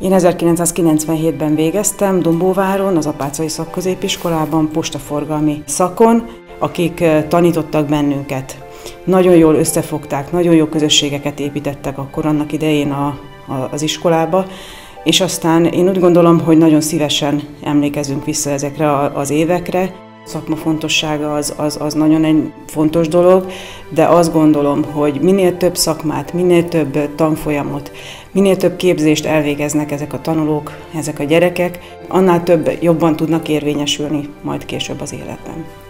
Én 1997-ben végeztem Dombóváron, az Apáczai Szakközépiskolában, postaforgalmi szakon, akik tanítottak bennünket. Nagyon jól összefogták, nagyon jó közösségeket építettek akkor annak idején az iskolába, és aztán én úgy gondolom, hogy nagyon szívesen emlékezünk vissza ezekre az évekre. A szakma fontossága az nagyon egy fontos dolog, de azt gondolom, hogy minél több szakmát, minél több tanfolyamot, minél több képzést elvégeznek ezek a tanulók, ezek a gyerekek, annál jobban tudnak érvényesülni majd később az életben.